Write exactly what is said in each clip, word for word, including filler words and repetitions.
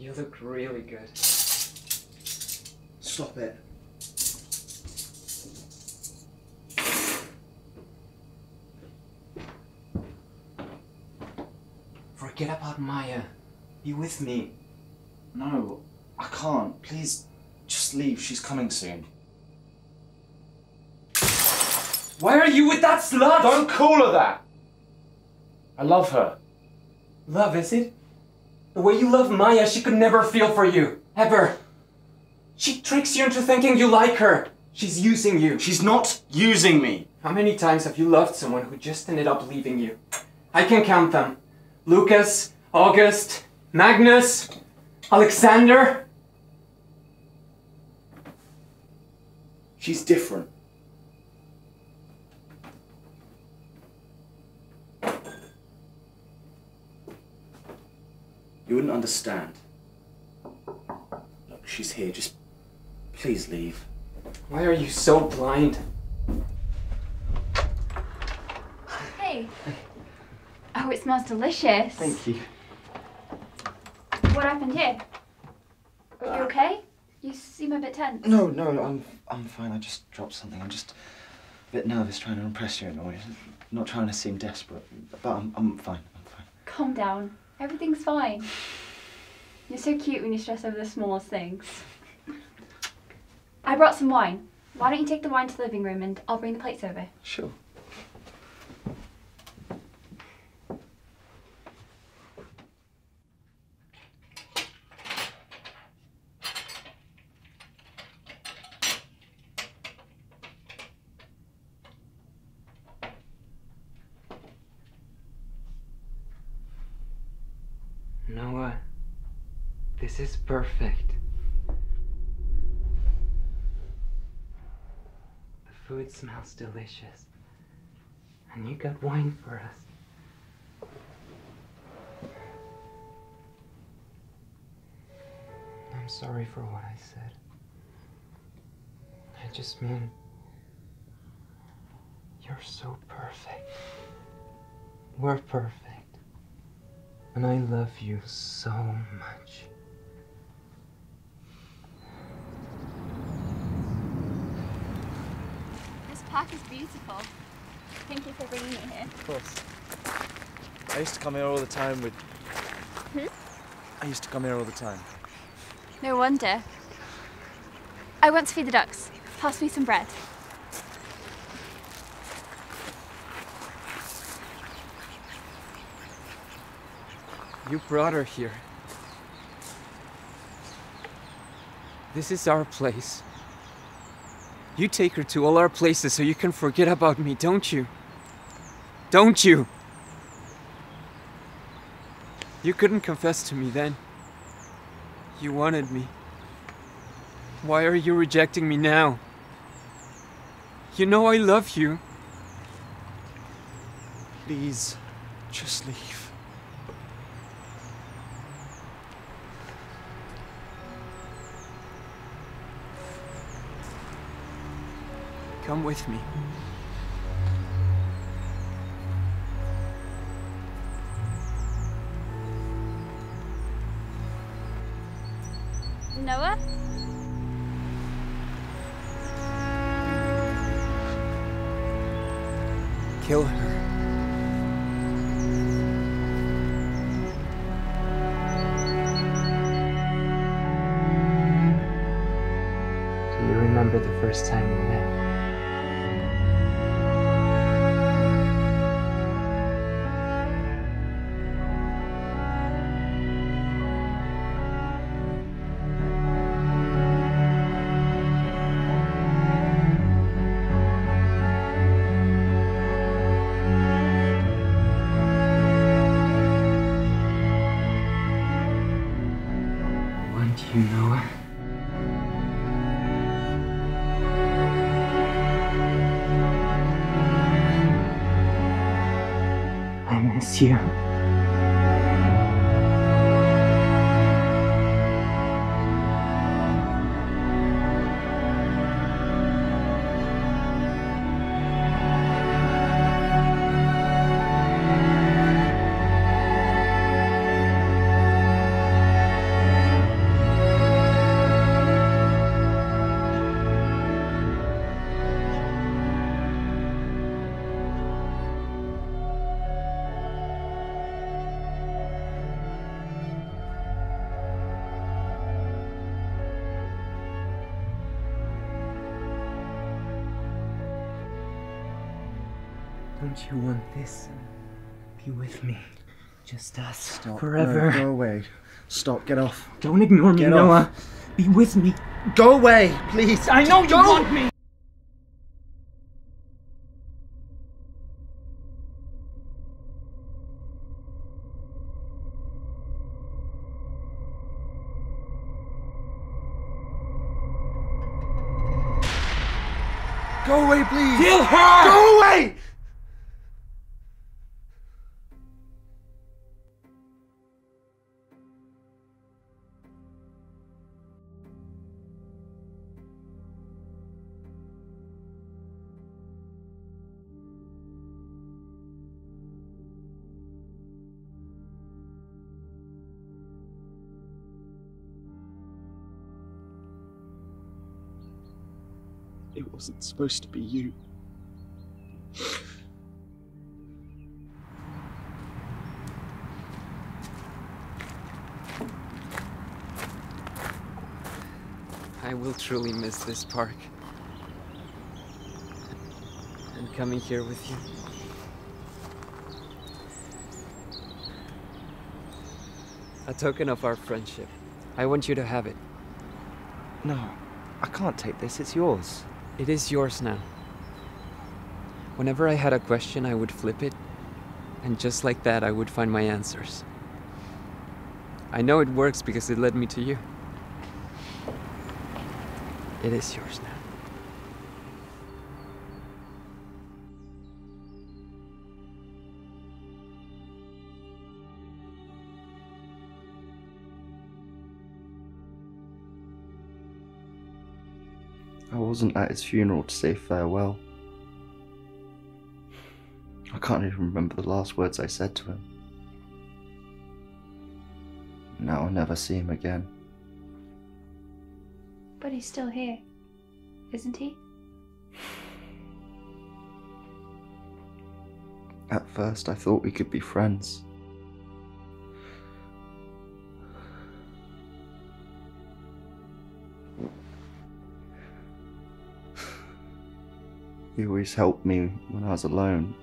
You look really good. Stop it. Forget about Maya. Be with me. No, I can't. Please, just leave. She's coming soon. Why are you with that slut? Don't call her that! I love her. Love, is it? The way you love Maya, she could never feel for you. Ever. She tricks you into thinking you like her. She's using you. She's not using me. How many times have you loved someone who just ended up leaving you? I can count them. Lucas, August, Magnus, Alexander. She's different. You wouldn't understand. Look, she's here. Just please leave. Why are you so blind? Hey. Oh, it smells delicious. Thank you. What happened here? Are you okay? You seem a bit tense. No, no, I'm I'm fine. I just dropped something. I'm just a bit nervous trying to impress you and all. Not trying to seem desperate, but I'm I'm fine. I'm fine. Calm down. Everything's fine. You're so cute when you stress over the smallest things. I brought some wine. Why don't you take the wine to the living room and I'll bring the plates over. Sure. Noah, this is perfect. The food smells delicious. And you got wine for us. I'm sorry for what I said. I just mean, you're so perfect. We're perfect. And I love you so much. This park is beautiful. Thank you for bringing me here. Of course. I used to come here all the time with... Hmm? I used to come here all the time. No wonder. I want to feed the ducks. Pass me some bread. You brought her here. This is our place. You take her to all our places so you can forget about me, don't you? Don't you? You couldn't confess to me then. You wanted me. Why are you rejecting me now? You know I love you. Please, just leave. Come with me. Noah? Kill her. Do you remember the first time we met? You know it. I miss you. Don't you want this? Be with me. Just us. Stop. Forever. No, go away. Stop. Get off. Don't ignore me, Get Noah. off. Be with me. Go away, please. I know you Go. want me! Go away, please. Kill her! Go away! It wasn't supposed to be you. I will truly miss this park. And coming here with you. A token of our friendship. I want you to have it. No, I can't take this. It's yours. It is yours now. Whenever I had a question, I would flip it, and just like that, I would find my answers. I know it works because it led me to you. It is yours now. I wasn't at his funeral to say farewell. I can't even remember the last words I said to him. Now I'll never see him again. But he's still here, isn't he? At first I thought we could be friends. He always helped me when I was alone.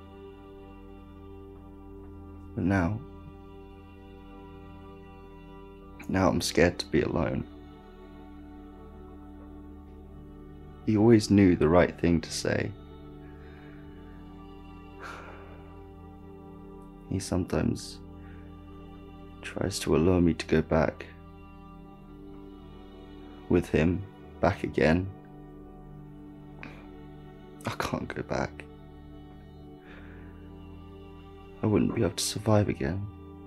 But now... Now I'm scared to be alone. He always knew the right thing to say. He sometimes tries to allure me to go back with him, back again. I can't go back. I wouldn't be able to survive again.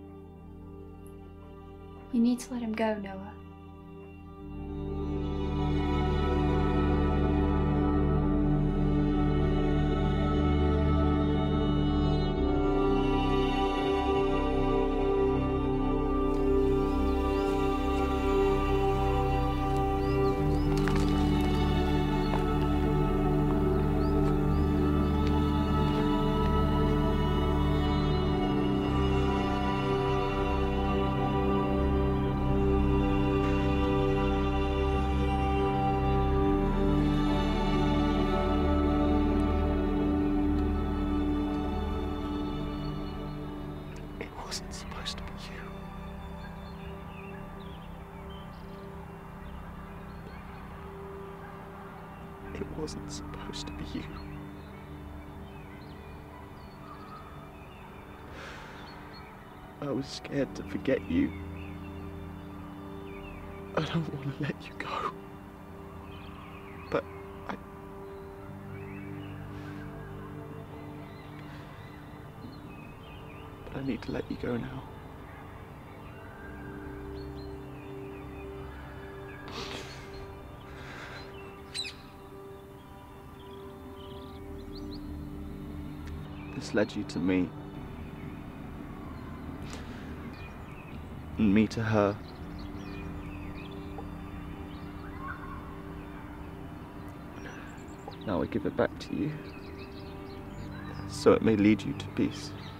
You need to let him go, Noah. It wasn't supposed to be you. It wasn't supposed to be you. I was scared to forget you. I don't want to let you go. But I... But I need to let you go now. This led you to me. And me to her. Now I give it back to you, so it may lead you to peace.